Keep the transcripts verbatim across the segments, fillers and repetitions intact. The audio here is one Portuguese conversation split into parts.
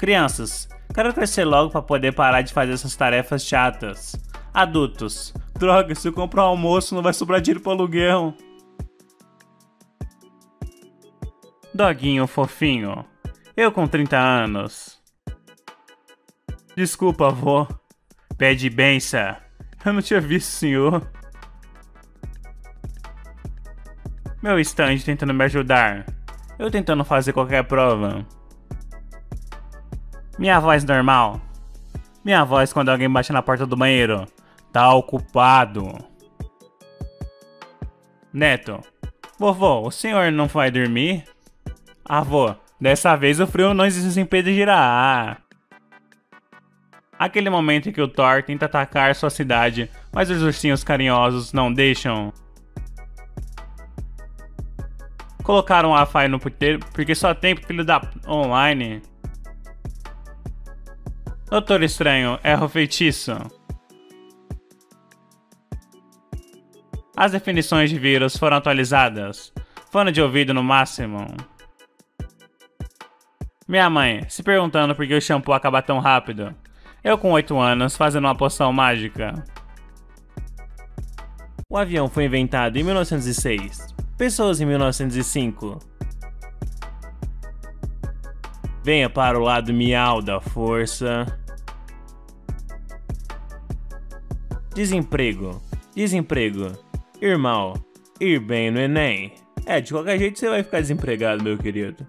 Crianças, quero crescer logo para poder parar de fazer essas tarefas chatas. Adultos, droga, se eu comprar um almoço não vai sobrar dinheiro para aluguel. Doguinho fofinho, eu com trinta anos. Desculpa, avô. Pede benção. Eu não tinha visto o senhor. Meu stand tentando me ajudar. Eu tentando fazer qualquer prova. Minha voz normal. Minha voz quando alguém bate na porta do banheiro. Tá ocupado. Neto. Vovô, o senhor não vai dormir? Avô, dessa vez o frio não nos impedirá. Aquele momento em que o Thor tenta atacar sua cidade, mas os ursinhos carinhosos não deixam. Colocaram o Wi-Fi no puteiro porque só tem filho da online. Doutor Estranho, erra o feitiço. As definições de vírus foram atualizadas. Fone de ouvido no máximo. Minha mãe, se perguntando por que o shampoo acaba tão rápido. Eu com oito anos fazendo uma poção mágica. O avião foi inventado em mil novecentos e seis. Pessoas em mil novecentos e cinco. Venha para o lado miau da força. Desemprego. Desemprego. Ir mal. Ir bem no Enem. É, de qualquer jeito você vai ficar desempregado, meu querido.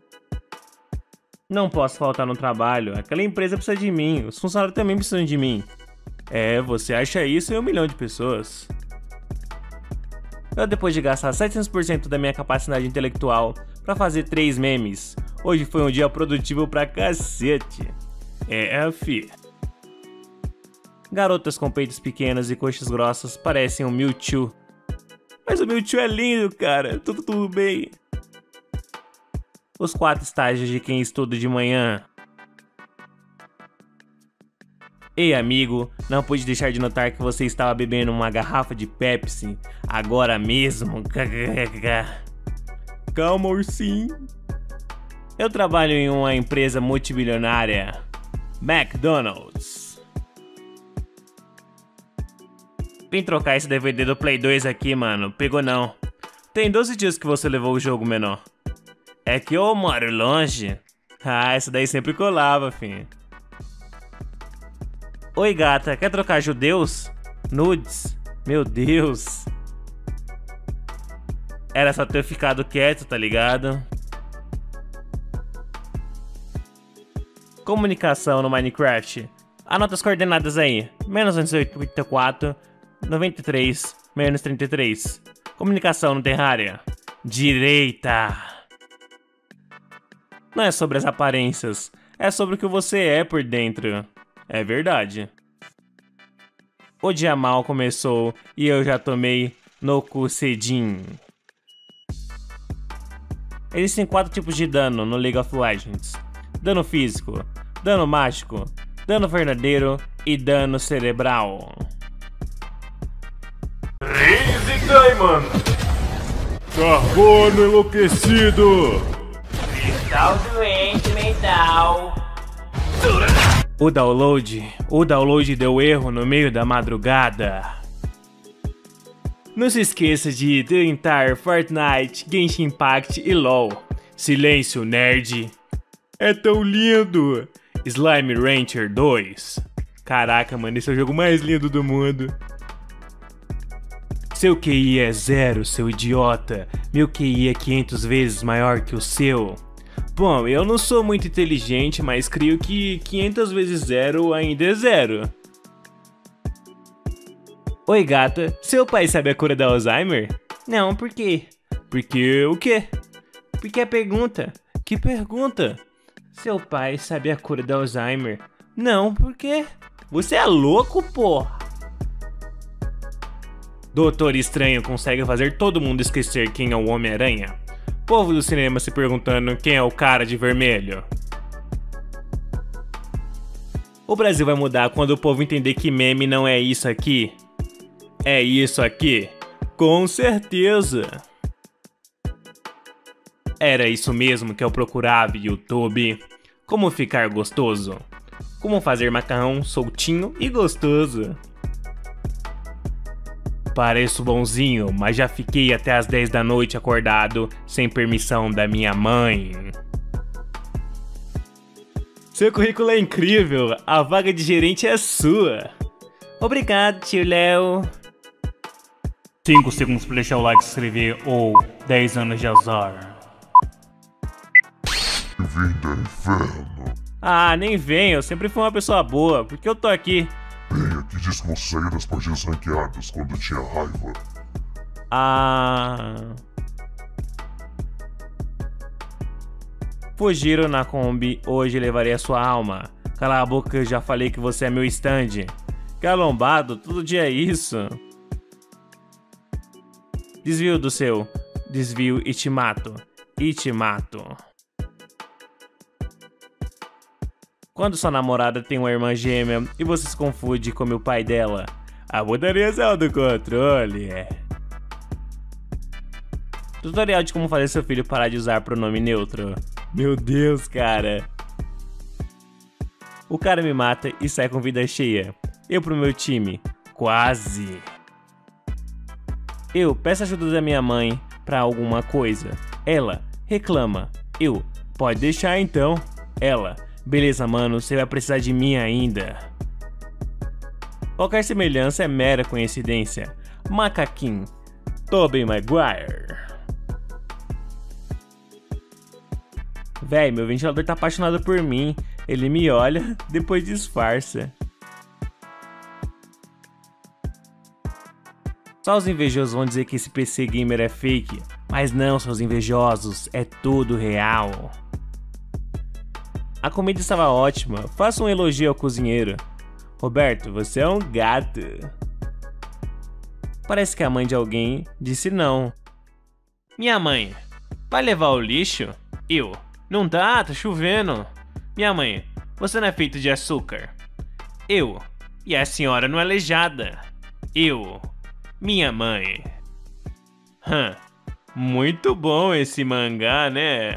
Não posso faltar no trabalho. Aquela empresa precisa de mim. Os funcionários também precisam de mim. É, você acha isso em um milhão de pessoas. Eu, depois de gastar setecentos por cento da minha capacidade intelectual pra fazer três memes, hoje foi um dia produtivo pra cacete. É, fi. Garotas com peitos pequenos e coxas grossas parecem um Mewtwo. Mas o Mewtwo é lindo, cara. Tudo, tudo bem. Os quatro estágios de quem estuda de manhã. Ei, amigo, não pude deixar de notar que você estava bebendo uma garrafa de Pepsi agora mesmo. Calma, ursinho. Eu trabalho em uma empresa multibilionária, McDonald's. Vim trocar esse D V D do Play dois aqui, mano. Pegou não. Tem doze dias que você levou o jogo, menor. É que eu moro longe. Ah, essa daí sempre colava, filho. Oi, gata, quer trocar judeus? Nudes? Meu Deus. Era só ter ficado quieto, tá ligado? Comunicação no Minecraft. Anota as coordenadas aí. Menos duzentos e oitenta e quatro, noventa e três, menos trinta e três. Comunicação no Terraria. Direita. Não é sobre as aparências, é sobre o que você é por dentro. É verdade. O dia mal começou e eu já tomei no cu cedinho. Existem quatro tipos de dano no League of Legends. Dano físico, dano mágico, dano verdadeiro e dano cerebral. Easy Diamond! Carbono enlouquecido! Cristal doente mental. O download, o download deu erro no meio da madrugada. Não se esqueça de tentar Fortnite, Genshin Impact e LoL. Silêncio, nerd. É tão lindo. Slime Rancher dois. Caraca, mano, esse é o jogo mais lindo do mundo. Seu Q I é zero, seu idiota. Meu Q I é quinhentas vezes maior que o seu. Bom, eu não sou muito inteligente, mas creio que quinhentas vezes zero ainda é zero. Oi, gata. Seu pai sabe a cura da Alzheimer? Não, por quê? Porque o quê? Porque a pergunta. Que pergunta? Seu pai sabe a cura da Alzheimer? Não, por quê? Você é louco, porra? Doutor Estranho consegue fazer todo mundo esquecer quem é o Homem-Aranha. Povo do cinema se perguntando quem é o cara de vermelho. O Brasil vai mudar quando o povo entender que meme não é isso aqui. É isso aqui. Com certeza. Era isso mesmo que eu procurava, YouTube. Como ficar gostoso? Como fazer macarrão soltinho e gostoso? Pareço bonzinho, mas já fiquei até as dez da noite acordado sem permissão da minha mãe. Seu currículo é incrível, a vaga de gerente é sua. Obrigado, tio Léo. cinco segundos para deixar o like, se inscrever ou dez anos de azar. Bem-vindo ao inferno. Ah, nem vem, eu sempre fui uma pessoa boa, porque eu tô aqui. Bem, aqui diz que você saía das partidas ranqueadas quando tinha raiva. Ah... Fugiram na Kombi, hoje levarei a sua alma. Cala a boca, eu já falei que você é meu stand. Calombado, todo dia é isso. Desvio do seu. Desvio e te mato. E te mato. Quando sua namorada tem uma irmã gêmea e você se confunde com o pai dela, a putaria saiu do controle. Tutorial de como fazer seu filho parar de usar pronome neutro. Meu Deus, cara. O cara me mata e sai com vida cheia. Eu pro meu time. Quase. Eu peço ajuda da minha mãe pra alguma coisa. Ela reclama. Eu, pode deixar então. Ela, beleza mano, você vai precisar de mim ainda. Qualquer semelhança é mera coincidência. Macaquinho. Tobey Maguire. Véi, meu ventilador tá apaixonado por mim. Ele me olha, depois disfarça. Só os invejosos vão dizer que esse P C gamer é fake. Mas não, seus invejosos, é tudo real. A comida estava ótima, faça um elogio ao cozinheiro. Roberto, você é um gato. Parece que a mãe de alguém disse não. Minha mãe, vai levar o lixo? Eu. Não dá, tá chovendo. Minha mãe, você não é feito de açúcar. Eu. E a senhora não é aleijada. Eu. Minha mãe. Hã. Muito bom esse mangá, né?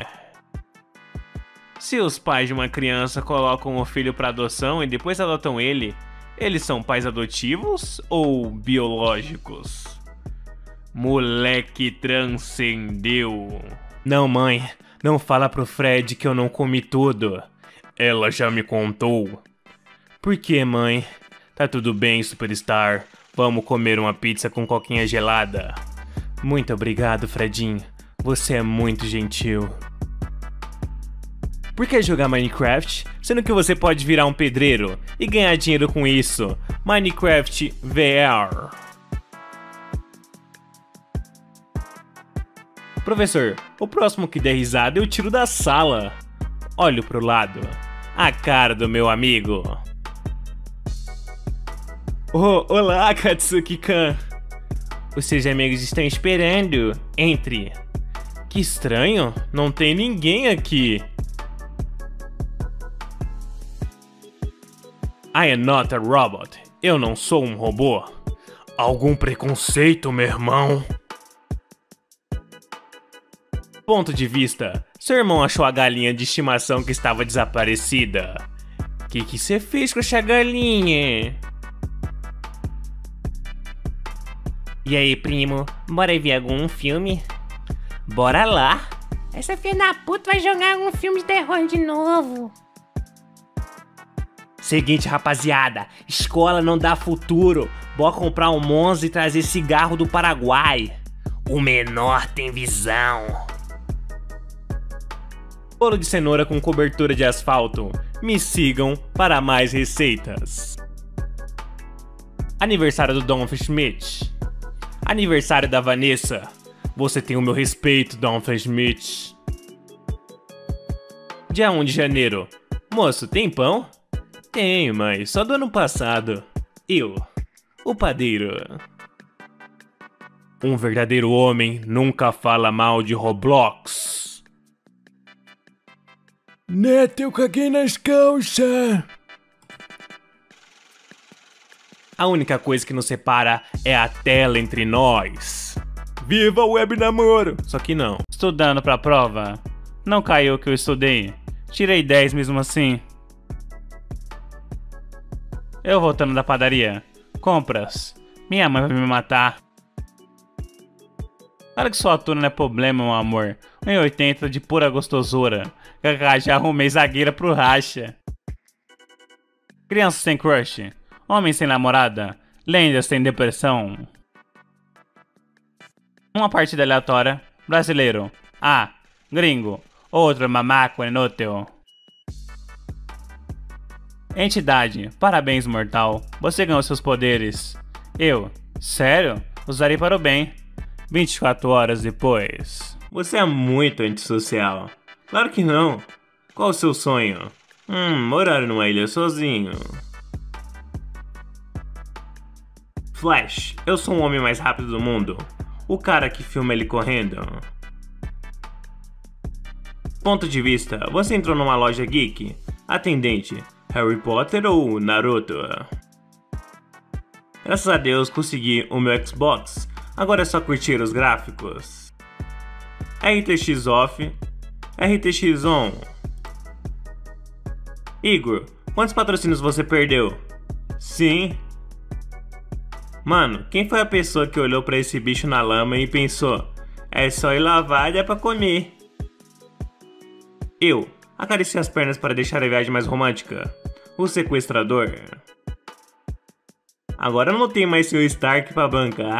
Se os pais de uma criança colocam o filho para adoção e depois adotam ele, eles são pais adotivos ou biológicos? Moleque transcendeu. Não, mãe. Não fala pro Fred que eu não comi tudo. Ela já me contou. Por que, mãe? Tá tudo bem, Superstar. Vamos comer uma pizza com coquinha gelada. Muito obrigado, Fredinho. Você é muito gentil. Por que jogar Minecraft, sendo que você pode virar um pedreiro e ganhar dinheiro com isso? Minecraft V R. Professor, o próximo que der risada eu tiro da sala. Olho pro lado. A cara do meu amigo. Oh, olá, Katsuki-kan. Os seus amigos estão esperando. Entre. Que estranho, não tem ninguém aqui. I am not a robot. Eu não sou um robô. Algum preconceito, meu irmão? Ponto de vista. Seu irmão achou a galinha de estimação que estava desaparecida. Que que você fez com essa galinha? E aí, primo? Bora ver algum filme? Bora lá. Essa filha da puta vai jogar algum filme de terror de novo. Seguinte, rapaziada. Escola não dá futuro. Bora comprar um Monza e trazer cigarro do Paraguai. O menor tem visão. Bolo de cenoura com cobertura de asfalto. Me sigam para mais receitas. Aniversário do Doofenshmirtz. Aniversário da Vanessa. Você tem o meu respeito, Doofenshmirtz. Dia um de janeiro. Moço, tem pão? Tem, mas só do ano passado. Eu, o padeiro. Um verdadeiro homem nunca fala mal de Roblox. Neto, eu caguei nas calças. A única coisa que nos separa é a tela entre nós. Viva o web namoro! Só que não. Estudando pra prova? Não caiu o que eu estudei. Tirei dez mesmo assim. Eu voltando da padaria. Compras. Minha mãe vai me matar. Claro que sua altura não é problema, meu amor. um e oitenta de pura gostosura. Cacá, já arrumei zagueira pro racha. Criança sem crush. Homem sem namorada. Lendas sem depressão. Uma partida aleatória. Brasileiro. Ah, gringo. Outro mamaco inútil. Entidade. Parabéns, mortal. Você ganhou seus poderes. Eu. Sério? Usarei para o bem. vinte e quatro horas depois. Você é muito antissocial. Claro que não. Qual o seu sonho? Hum, morar numa ilha sozinho. Flash, eu sou o homem mais rápido do mundo. O cara que filma ele correndo. Ponto de vista, você entrou numa loja geek. Atendente, Harry Potter ou Naruto? Graças a Deus consegui o meu Xbox. Agora é só curtir os gráficos. R T X off, R T X on. Igor, quantos patrocínios você perdeu? Sim. Mano, quem foi a pessoa que olhou pra esse bicho na lama e pensou: é só ir lavar e dá pra comer? Eu, acariciei as pernas para deixar a viagem mais romântica. O sequestrador. Agora não tem mais seu Stark pra bancar.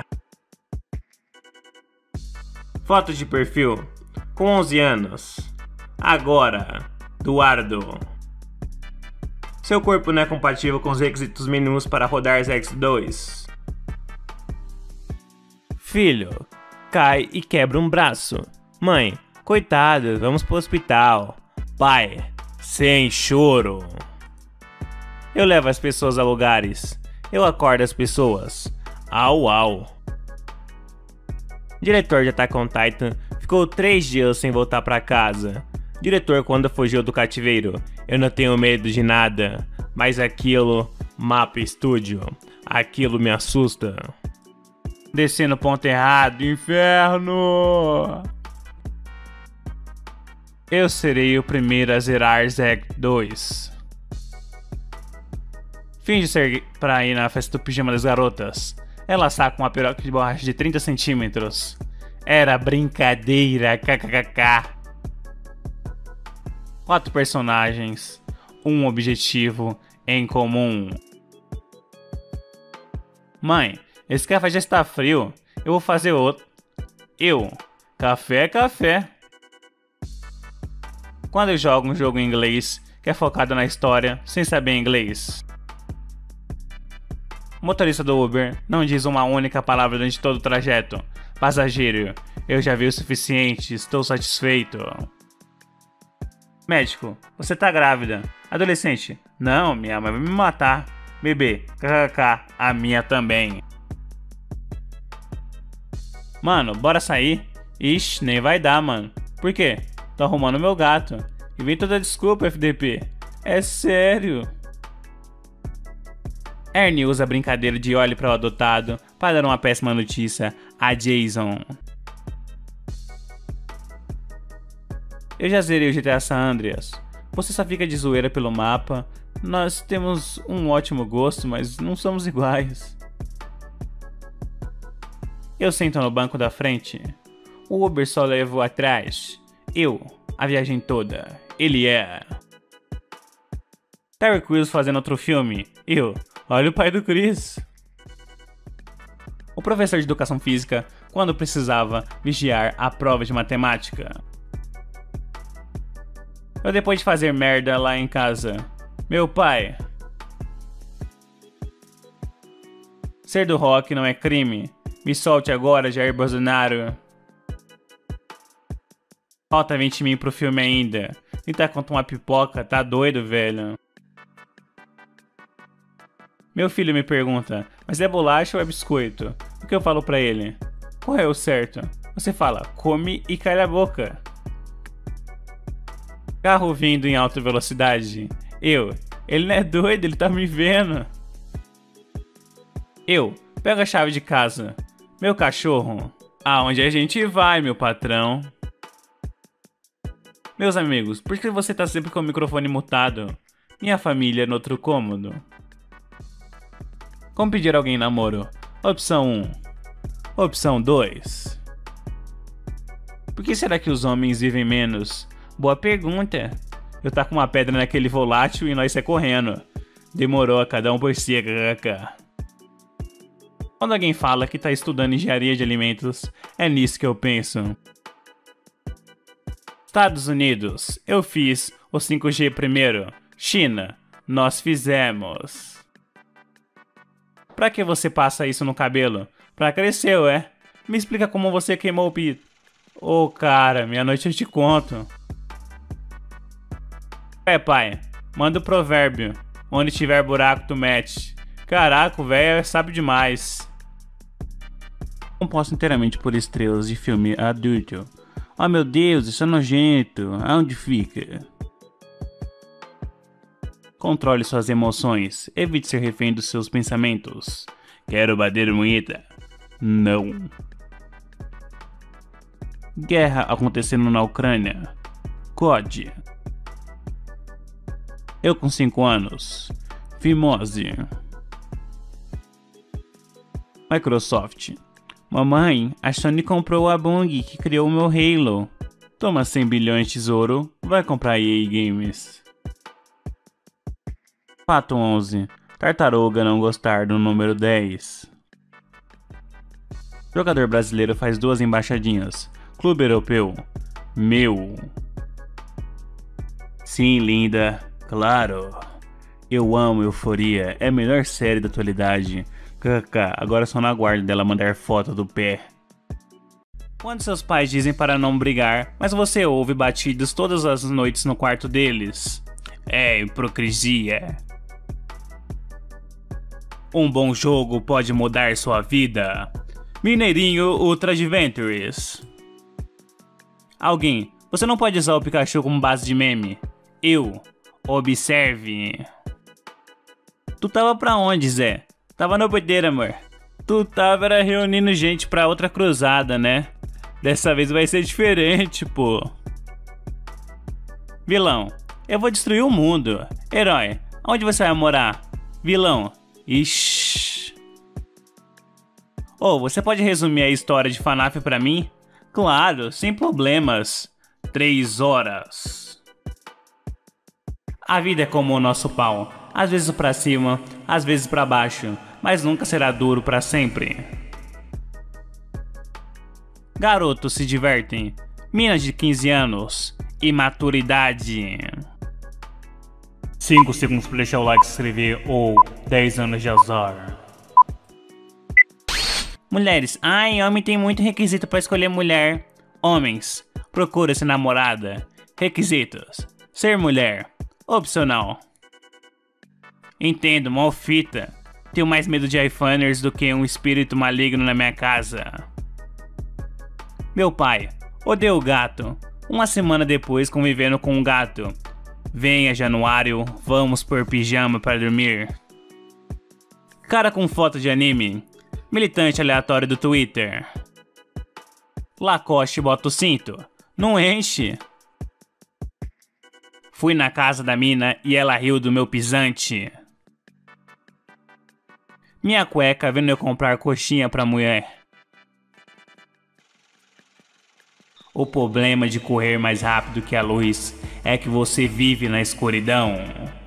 Foto de perfil. Com onze anos. Agora. Eduardo. Seu corpo não é compatível com os requisitos mínimos para rodar Z X dois. Filho, cai e quebra um braço. Mãe, coitado, vamos pro hospital. Pai, sem choro. Eu levo as pessoas a lugares. Eu acordo as pessoas. Au, au. Diretor de Attack on Titan ficou três dias sem voltar pra casa. Diretor quando fugiu do cativeiro. Eu não tenho medo de nada. Mas aquilo, Mapa Studio, aquilo me assusta. Desci no ponto errado, inferno! Eu serei o primeiro a zerar Z X dois. Finge ser pra ir na festa do pijama das garotas. Ela está com uma piroca de borracha de trinta centímetros. Era brincadeira, kkkk. Quatro personagens, um objetivo em comum. Mãe, esse café já está frio. Eu vou fazer outro. Eu, café, café. Quando eu jogo um jogo em inglês que é focado na história sem saber inglês. O motorista do Uber não diz uma única palavra durante todo o trajeto. Passageiro, eu já vi o suficiente, estou satisfeito. Médico, você tá grávida. Adolescente, não, minha mãe vai me matar. Bebê, kkk, a minha também. Mano, bora sair? Ixi, nem vai dar, mano. Por quê? Tô arrumando meu gato. E vem toda desculpa, F D P. É sério. Ernie usa a brincadeira de olhe para o adotado para dar uma péssima notícia a Jason. Eu já zerei o G T A San Andreas. Você só fica de zoeira pelo mapa. Nós temos um ótimo gosto, mas não somos iguais. Eu sento no banco da frente. O Uber só leva atrás. Eu, a viagem toda. Ele é... Terry Crews fazendo outro filme. Eu, olha o pai do Chris. O professor de educação física quando precisava vigiar a prova de matemática. Eu depois de fazer merda lá em casa. Meu pai. Ser do rock não é crime. Me solte agora, Jair Bolsonaro. Falta vinte mil pro filme ainda. Tentar contar uma pipoca, tá doido, velho? Meu filho me pergunta, mas é bolacha ou é biscoito? O que eu falo pra ele? Qual é o certo? Você fala, come e cala a boca. Carro vindo em alta velocidade. Eu, ele não é doido, ele tá me vendo. Eu, pego a chave de casa. Meu cachorro, aonde a gente vai, meu patrão? Meus amigos, por que você tá sempre com o microfone mutado? Minha família no outro cômodo. Como pedir alguém em namoro? Opção um. Opção dois. Por que será que os homens vivem menos? Boa pergunta. Eu tá com uma pedra naquele volátil e nós sai correndo. Demorou, a cada um por si, kkk. Quando alguém fala que tá estudando engenharia de alimentos, é nisso que eu penso. Estados Unidos, eu fiz o cinco G primeiro. China, nós fizemos. Pra que você passa isso no cabelo? Pra crescer, ué? Me explica como você queimou o pito. Ô, oh, cara, meia-noite eu te conto. É, pai, manda o provérbio. Onde tiver buraco, tu mete. Caraca, o velho sabe demais. Composto inteiramente por estrelas de filme adulto. Oh meu Deus, isso é nojento. Aonde fica? Controle suas emoções. Evite ser refém dos seus pensamentos. Quero bater moeda? Não. Guerra acontecendo na Ucrânia. C O D. Eu com cinco anos. Fimose. Microsoft. Mamãe, a Sony comprou a Bung que criou o meu Halo. Toma cem bilhões de tesouro, vai comprar E A Games. Fato onze. Tartaruga não gostar do número dez. Jogador brasileiro faz duas embaixadinhas. Clube europeu. Meu. Sim, linda. Claro. Eu amo Euforia. É a melhor série da atualidade. Kkk, agora só na guarda dela mandar foto do pé. Quando seus pais dizem para não brigar, mas você ouve batidos todas as noites no quarto deles. É hipocrisia. Um bom jogo pode mudar sua vida. Mineirinho Ultra Adventures. Alguém, você não pode usar o Pikachu como base de meme. Eu. Observe. Tu tava pra onde, Zé? Tava no poder, amor. Tu tava era reunindo gente pra outra cruzada, né? Dessa vez vai ser diferente, pô. Vilão, eu vou destruir o mundo. Herói, onde você vai morar? Vilão, ixi. Oh, você pode resumir a história de FNAF pra mim? Claro, sem problemas. Três horas. A vida é como o nosso pau. Às vezes pra cima, às vezes pra baixo, mas nunca será duro pra sempre. Garotos se divertem. Minas de quinze anos. Imaturidade. cinco segundos pra deixar o like, se inscrever ou dez anos de azar. Mulheres. Ai, homem tem muito requisito pra escolher mulher. Homens. Procura-se namorada. Requisitos. Ser mulher. Opcional. Entendo, mal fita. Tenho mais medo de iPhoners do que um espírito maligno na minha casa. Meu pai. Odeio gato. Uma semana depois convivendo com um gato. Venha, Januário, vamos pôr pijama para dormir. Cara com foto de anime. Militante aleatório do Twitter. Lacoste bota o cinto. Não enche. Fui na casa da mina e ela riu do meu pisante. Minha cueca vendo eu comprar coxinha pra mulher. O problema de correr mais rápido que a luz é que você vive na escuridão.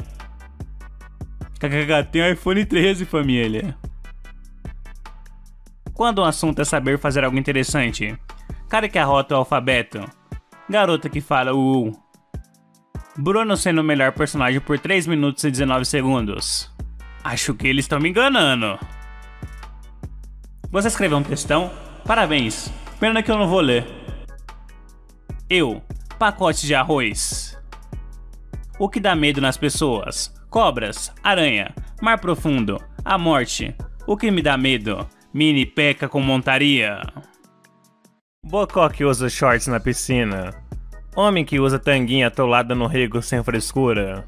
Kkk, tem iPhone treze, família. Quando o assunto é saber fazer algo interessante. Cara que arrota o alfabeto. Garota que fala uh. Bruno sendo o melhor personagem por três minutos e dezenove segundos. Acho que eles estão me enganando. Você escreveu um textão? Parabéns. Pena que eu não vou ler. Eu. Pacote de arroz. O que dá medo nas pessoas? Cobras, aranha, mar profundo, a morte. O que me dá medo? Mini peca com montaria. Bocó que usa shorts na piscina. Homem que usa tanguinha atolada no rego sem frescura.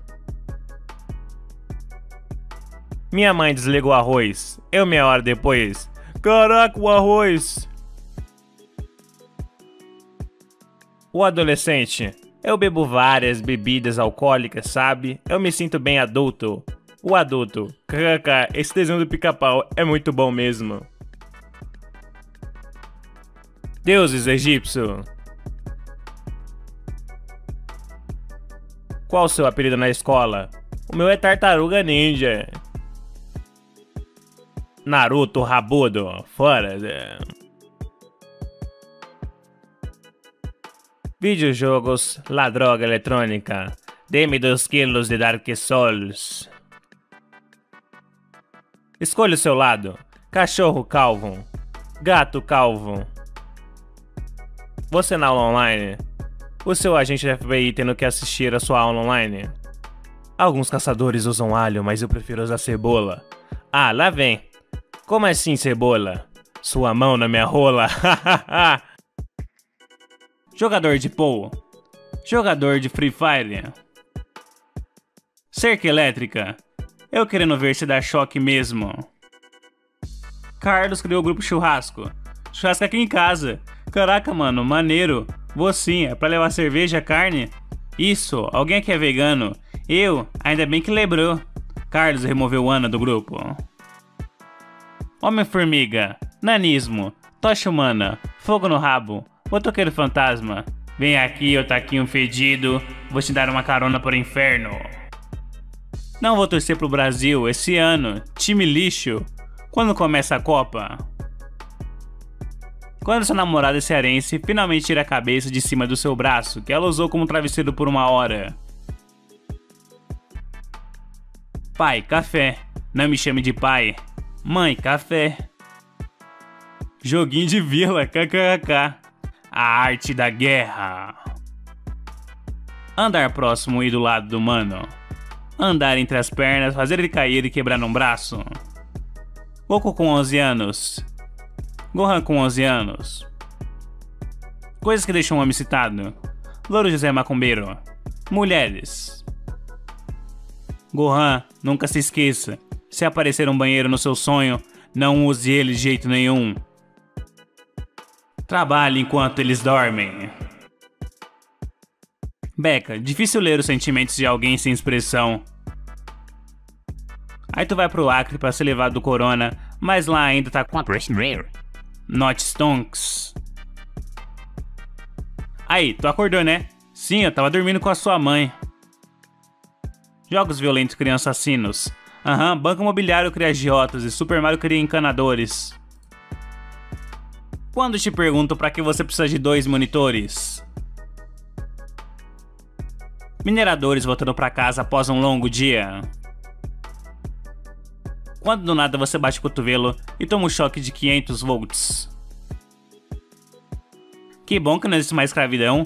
Minha mãe desligou o arroz. Eu meia hora depois. Caraca, o arroz! O adolescente. Eu bebo várias bebidas alcoólicas, sabe? Eu me sinto bem adulto. O adulto. Kkk, esse desenho do Pica-Pau é muito bom mesmo. Deuses egípcios. Qual o seu apelido na escola? O meu é Tartaruga Ninja. Naruto Rabudo. Fora. Videojogos, la droga eletrônica. Dê-me dois quilos de Dark Souls. Escolha o seu lado. Cachorro calvo. Gato calvo. Você na aula online? O seu agente da F B I tendo que assistir a sua aula online? Alguns caçadores usam alho, mas eu prefiro usar cebola. Ah, lá vem. Como assim cebola? Sua mão na minha rola. Jogador de pool. Jogador de Free Fire. Cerca elétrica. Eu querendo ver se dá choque mesmo. Carlos criou o grupo churrasco. Churrasco aqui em casa. Caraca, mano, maneiro. Vou sim, é pra levar cerveja, carne? Isso, alguém aqui é vegano. Eu, ainda bem que lembrou. Carlos removeu Ana do grupo. Homem-formiga. Nanismo. Tocha humana. Fogo no rabo. Motoqueiro fantasma, vem aqui, otaquinho fedido, vou te dar uma carona pro inferno. Não vou torcer pro Brasil esse ano, time lixo. Quando começa a Copa? Quando sua namorada cearense finalmente tira a cabeça de cima do seu braço, que ela usou como travesseiro por uma hora. Pai, café. Não me chame de pai. Mãe, café. Joguinho de vila, kkkk. A arte da guerra. Andar próximo e do lado do mano. Andar entre as pernas, fazer ele cair e quebrar um braço. Goku com onze anos. Gohan com onze anos. Coisas que deixam um homem citado. Louro José Macumbeiro. Mulheres. Gohan, nunca se esqueça. Se aparecer um banheiro no seu sonho, não use ele de jeito nenhum. Trabalhe enquanto eles dormem. Beca, difícil ler os sentimentos de alguém sem expressão. Aí tu vai pro Acre pra ser levado do corona, mas lá ainda tá com a Not Stonks. Aí, tu acordou, né? Sim, eu tava dormindo com a sua mãe. Jogos violentos criam assassinos. Aham, uhum, Banco Imobiliário cria agiotas e Super Mario cria encanadores. Quando te pergunto pra que você precisa de dois monitores? Mineradores voltando pra casa após um longo dia. Quando do nada você bate o cotovelo e toma um choque de quinhentos volts. Que bom que não existe mais escravidão.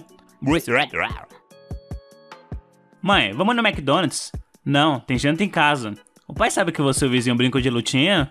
Mãe, vamos no McDonald's? Não, tem janta em casa. O pai sabe que você e o vizinho brincam de lutinha?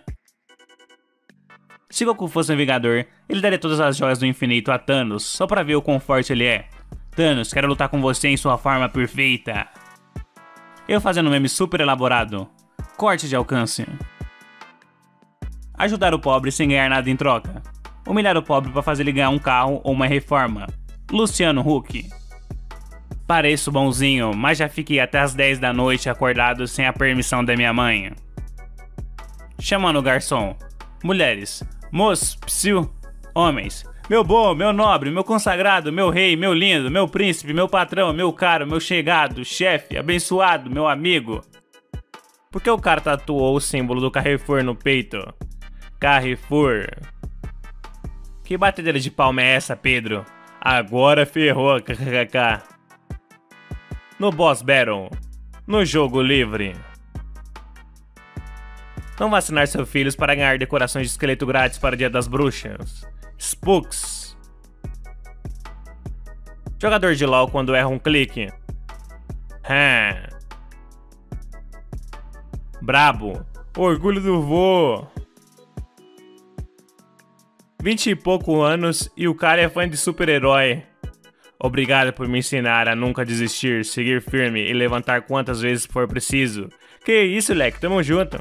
Se Goku fosse um Vingador, ele daria todas as joias do infinito a Thanos, só pra ver o quão forte ele é. Thanos, quero lutar com você em sua forma perfeita. Eu fazendo um meme super elaborado. Corte de alcance. Ajudar o pobre sem ganhar nada em troca. Humilhar o pobre pra fazer ele ganhar um carro ou uma reforma. Luciano Huck. Pareço bonzinho, mas já fiquei até as dez da noite acordado sem a permissão da minha mãe. Chamando o garçom. Mulheres. Moço, psiu. Homens. Meu bom, meu nobre, meu consagrado, meu rei, meu lindo, meu príncipe, meu patrão, meu caro, meu chegado, chefe, abençoado, meu amigo. Por que o cara tatuou o símbolo do Carrefour no peito? Carrefour. Que batedeira de palma é essa, Pedro? Agora ferrou, kkk. No Boss Battle. No jogo livre. Não vacinar seus filhos para ganhar decorações de esqueleto grátis para o Dia das Bruxas. Spooks. Jogador de LoL quando erra um clique. Hã. Brabo. Orgulho do vô. Vinte e pouco anos e o cara é fã de super-herói. Obrigado por me ensinar a nunca desistir, seguir firme e levantar quantas vezes for preciso. Que isso, Leque, tamo junto.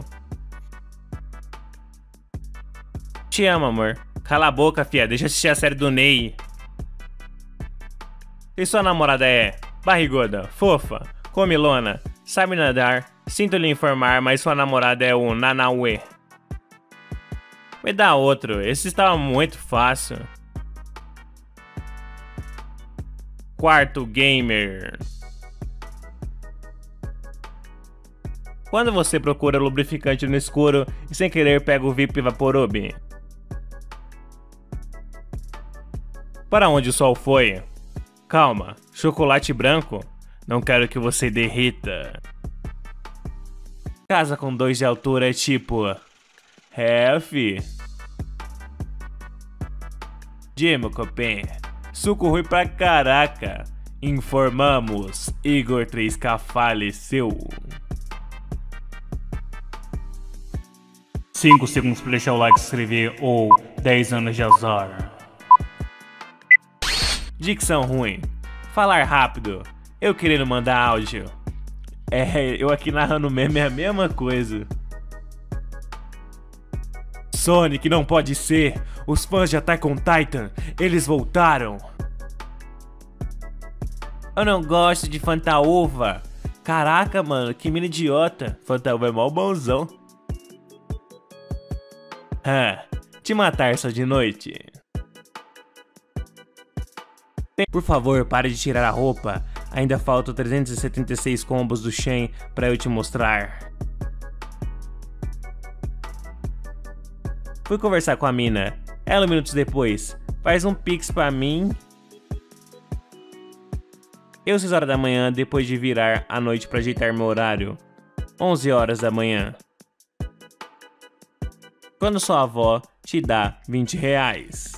Te amo, amor. Cala a boca, fia, deixa eu assistir a série do Ney. E sua namorada é Barriguda, fofa, comilona, sabe nadar, sinto lhe informar, mas sua namorada é o Nanauê. Me dá outro, esse estava muito fácil. Quarto gamer. Quando você procura lubrificante no escuro e sem querer pega o V I P Vaporub. Para onde o sol foi? Calma, chocolate branco? Não quero que você derrita. Casa com dois de altura é tipo... Ref. Dimo Copem. Suco ruim pra caraca. Informamos. Igor três K faleceu. cinco segundos pra deixar o like, se inscrever ou dez anos de azar. Dicção ruim. Falar rápido. Eu querendo mandar áudio. É, eu aqui narrando meme é a mesma coisa. Sonic não pode ser. Os fãs de Attack on Titan, eles voltaram. Eu não gosto de Fantaúva. Caraca, mano, que mina idiota. Fantaúva é mó bonzão. Ah, te matar só de noite. Por favor, pare de tirar a roupa. Ainda faltam trezentos e setenta e seis combos do Shen pra eu te mostrar. Fui conversar com a mina. Ela minutos depois. Faz um pix pra mim. Eu seis horas da manhã, depois de virar à noite pra ajeitar meu horário. onze horas da manhã. Quando sua avó te dá vinte reais.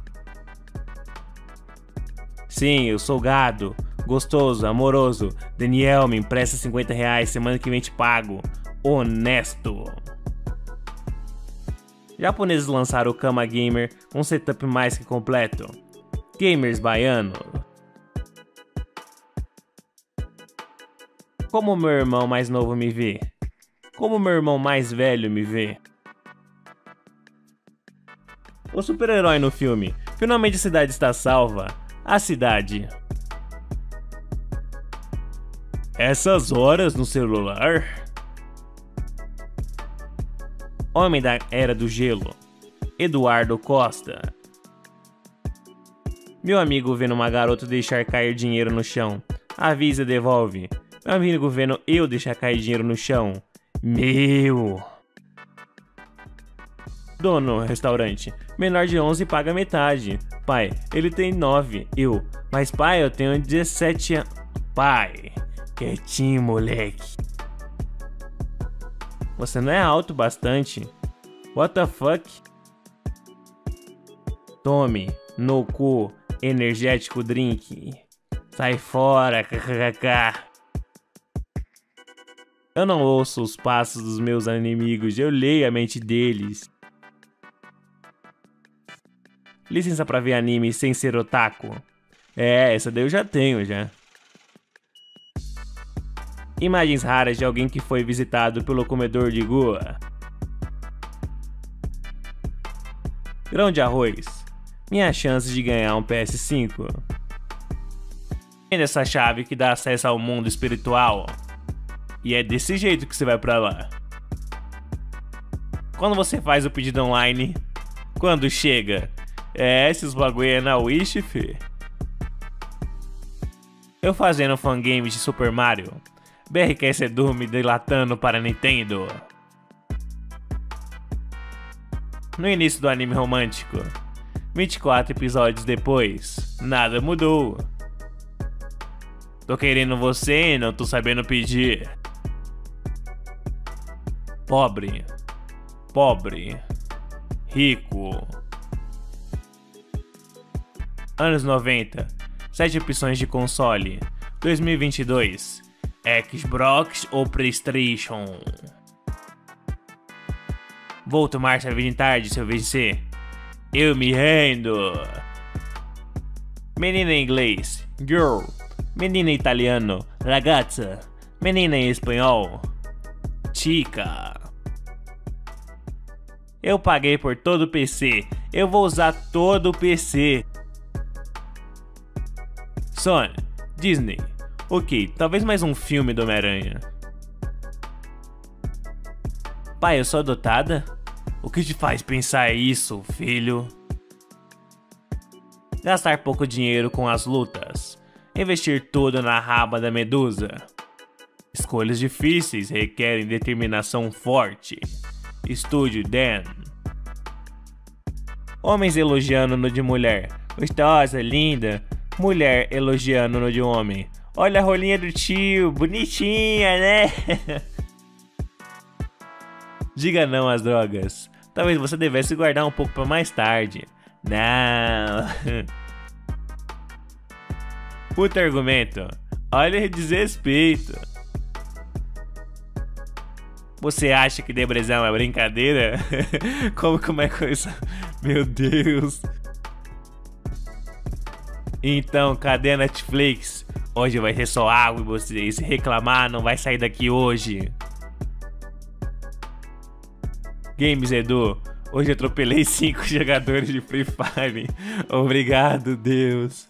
Sim, eu sou gado. Gostoso, amoroso. Daniel, me empresta cinquenta reais. Semana que vem te pago. Honesto. Japoneses lançaram o Kama Gamer, um setup mais que completo. Gamers baiano. Como meu irmão mais novo me vê? Como meu irmão mais velho me vê? O super-herói no filme. Finalmente a cidade está salva. A cidade. Essas horas no celular? Homem da Era do Gelo. Eduardo Costa. Meu amigo vendo uma garota deixar cair dinheiro no chão. Avisa, devolve. Meu amigo vendo eu deixar cair dinheiro no chão. Meu. Dono restaurante. Menor de onze paga metade. Pai, ele tem nove. Eu. Mas pai, eu tenho dezessete anos. Pai. Quietinho, moleque. Você não é alto bastante. What the fuck? Tome, no cu, energético drink. Sai fora, kkkk. Eu não ouço os passos dos meus inimigos, eu leio a mente deles. Licença pra ver anime sem ser otaku. É, essa daí eu já tenho, já. Imagens raras de alguém que foi visitado pelo comedor de Goa. Grão de arroz. Minhas chances de ganhar um P S cinco. Vende essa chave que dá acesso ao mundo espiritual. E é desse jeito que você vai pra lá. Quando você faz o pedido online, quando chega? É, esses bagulho é na Wish, fi. Eu fazendo fangames de Super Mario. B R K S dorme dilatando para Nintendo. No início do anime romântico. vinte e quatro episódios depois, nada mudou. Tô querendo você e não tô sabendo pedir. Pobre. Pobre. Rico. Anos noventa. Sete opções de console. dois mil e vinte e dois. Xbox ou PlayStation? Vou tomar cerveja em tarde se eu vencer. Eu me rendo. Menina em inglês. Girl. Menina em italiano. Ragazza. Menina em espanhol. Chica. Eu paguei por todo o P C. Eu vou usar todo o P C. Sony. Disney. Ok, talvez mais um filme do Homem-Aranha. Pai, eu sou adotada? O que te faz pensar isso, filho? Gastar pouco dinheiro com as lutas. Investir tudo na raba da medusa. Escolhas difíceis requerem determinação forte. Estúdio Dan. Homens elogiando no de mulher. Gostosa, linda. Mulher elogiando no de homem. Olha a rolinha do tio, bonitinha, né? Diga não às drogas. Talvez você devesse guardar um pouco para mais tarde. Não. Puta argumento. Olha o desrespeito. Você acha que depressão é brincadeira? Como, como é coisa? Meu Deus. Então, cadê a Netflix? Hoje vai ser só água e você se reclamar não vai sair daqui hoje. Games Edu, hoje eu atropelei cinco jogadores de Free Fire. Obrigado, Deus.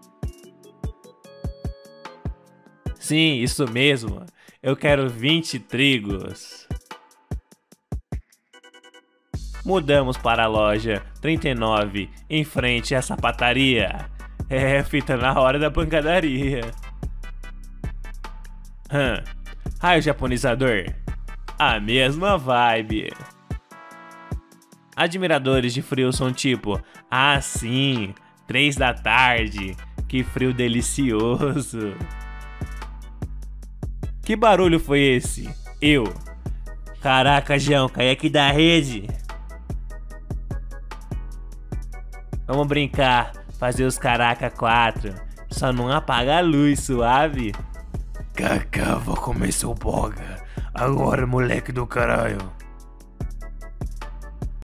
Sim, isso mesmo. Eu quero vinte trigos. Mudamos para a loja trinta e nove, em frente à sapataria. É, fita na hora da pancadaria. Hum, raio japonizador. A mesma vibe. Admiradores de frio são tipo, ah sim, três da tarde, que frio delicioso. Que barulho foi esse? Eu. Caraca, João, caí aqui da rede. Vamos brincar, fazer os caraca quatro. Só não apaga a luz, suave. Cacá, vou comer seu boga. Agora, moleque do caralho.